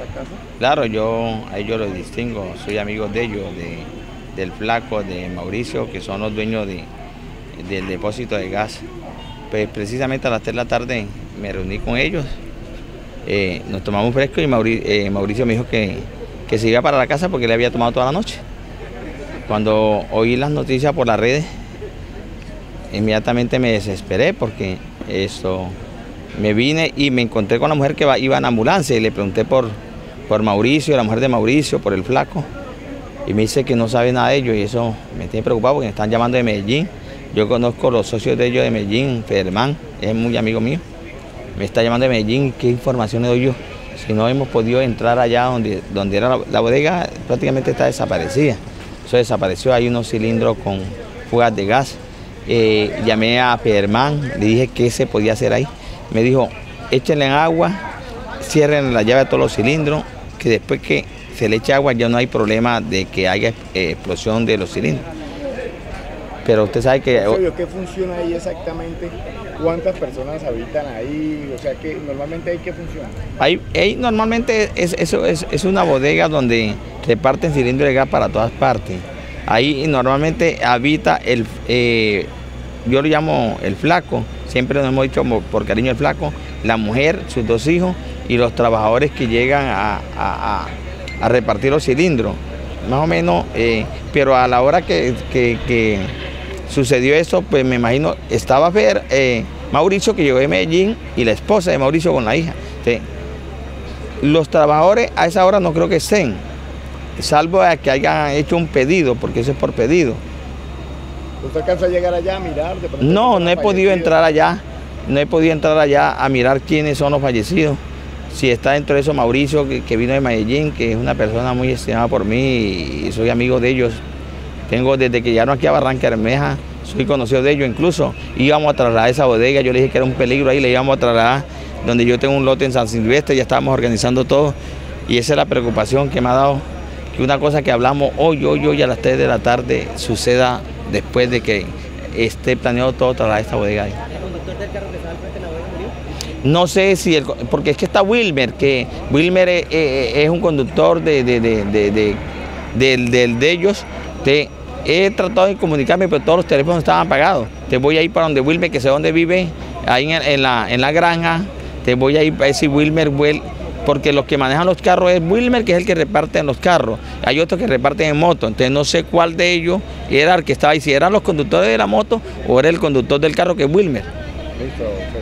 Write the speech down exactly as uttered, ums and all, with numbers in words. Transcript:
esta casa? Claro, yo a ellos los distingo, soy amigo de ellos, de, del Flaco, de Mauricio, que son los dueños de, del depósito de gas. Pues precisamente a las tres de la tarde me reuní con ellos, eh, nos tomamos fresco y Mauricio, eh, Mauricio me dijo que, que se iba para la casa porque él había tomado toda la noche. Cuando oí las noticias por las redes, inmediatamente me desesperé porque esto, me vine y me encontré con la mujer que iba en ambulancia y le pregunté por, por Mauricio, la mujer de Mauricio, por el Flaco, y me dice que no sabe nada de ellos y eso me tiene preocupado porque me están llamando de Medellín. Yo conozco a los socios de ellos de Medellín, Federman, es muy amigo mío, me está llamando de Medellín, ¿qué información le doy yo? Si no hemos podido entrar allá donde, donde era la, la bodega, prácticamente está desaparecida. Eso desapareció, hay unos cilindros con fugas de gas. Eh, llamé a Federman, le dije qué se podía hacer ahí. Me dijo, échenle agua, cierren la llave a todos los cilindros, que después que se le eche agua ya no hay problema de que haya eh, explosión de los cilindros. Pero usted sabe que... ¿Qué funciona ahí exactamente? ¿Cuántas personas habitan ahí? O sea, que normalmente ahí qué funciona. Ahí, ahí normalmente es, eso es, es una bodega donde reparten cilindros de gas para todas partes. Ahí normalmente habita el, eh, yo lo llamo el Flaco, siempre nos hemos dicho por cariño el Flaco, la mujer, sus dos hijos y los trabajadores que llegan a, a, a, a repartir los cilindros. Más o menos, eh, pero a la hora que, que, que sucedió eso, pues me imagino, estaba Fer, eh, Mauricio, que llegó de Medellín, y la esposa de Mauricio con la hija. ¿Sí? Los trabajadores a esa hora no creo que estén, salvo a que hayan hecho un pedido, porque eso es por pedido. ¿Usted alcanza a llegar allá a mirar? De no, no he podido entrar allá, no he podido entrar allá a mirar quiénes son los fallecidos. Si está dentro de eso Mauricio, que, que vino de Medellín, que es una persona muy estimada por mí y soy amigo de ellos. Tengo desde que llegaron aquí a Barranca Bermeja, soy conocido de ellos, incluso íbamos a trasladar esa bodega, yo le dije que era un peligro ahí, le íbamos a trasladar donde yo tengo un lote en San Silvestre, ya estábamos organizando todo y esa es la preocupación que me ha dado, que una cosa que hablamos hoy, hoy, hoy a las tres de la tarde suceda después de que esté planeado todo trasladar esta bodega ahí. ¿El conductor del carro que estaba al frente de la bodega murió? No sé si, el, porque es que está Wilmer, que Wilmer es, es, es un conductor de, de, de, de, de, de, de, de ellos. Te, he tratado de comunicarme, pero todos los teléfonos estaban apagados. Te voy a ir para donde Wilmer, que sé dónde vive, ahí en, en, la, en la granja. Te voy a ir para ese Wilmer, porque los que manejan los carros es Wilmer, que es el que reparte en los carros. Hay otros que reparten en moto, entonces no sé cuál de ellos era el que estaba ahí, si eran los conductores de la moto o era el conductor del carro, que es Wilmer. Listo, okay.